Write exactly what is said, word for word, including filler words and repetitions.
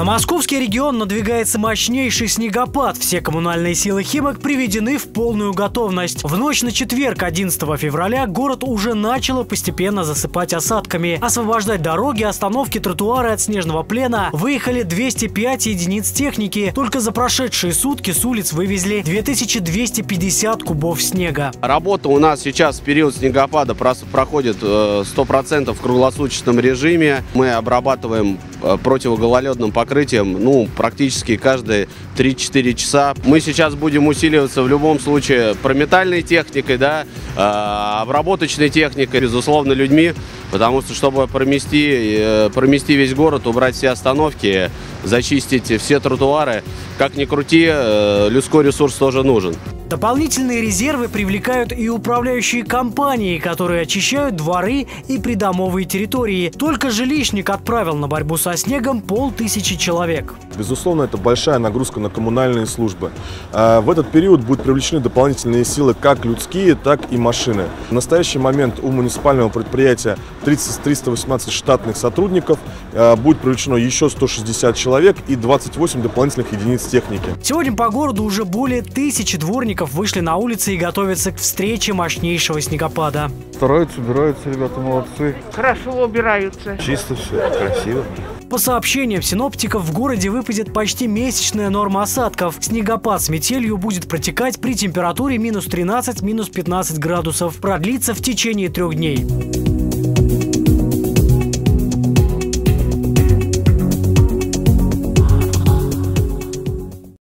московский регион надвигается мощнейший снегопад. Все коммунальные силы Химок приведены в полную готовность. В ночь на четверг, одиннадцатого февраля, город уже начало постепенно засыпать осадками. Освобождать дороги, остановки, тротуары от снежного плена выехали двести пять единиц техники. Только за прошедшие сутки с улиц вывезли две тысячи двести пятьдесят кубов снега. Работа у нас сейчас в период снегопада проходит сто процентов в круглосуточном режиме. Мы обрабатываем противогололедным покрытием ну, практически каждые три-четыре часа. Мы сейчас будем усиливаться в любом случае прометальной техникой, да, обработочной техникой, безусловно, людьми, потому что, чтобы промести, промести весь город, убрать все остановки, зачистить все тротуары, как ни крути, людской ресурс тоже нужен. Дополнительные резервы привлекают и управляющие компании, которые очищают дворы и придомовые территории. Только жилищник отправил на борьбу со снегом полтысячи человек. Безусловно, это большая нагрузка на коммунальные службы. В этот период будут привлечены дополнительные силы, как людские, так и машины. В настоящий момент у муниципального предприятия триста восемнадцать штатных сотрудников, будет привлечено еще сто шестьдесят человек и двадцать восемь дополнительных единиц техники. Сегодня по городу уже более тысячи дворников вышли на улицы и готовятся к встрече мощнейшего снегопада. Стараются, убираются, ребята молодцы. Хорошо убираются. Чисто все, красиво. По сообщениям синоптиков, в городе выпадет почти месячная норма осадков. Снегопад с метелью будет протекать при температуре минус тринадцать — минус пятнадцать градусов. Продлится в течение трех дней.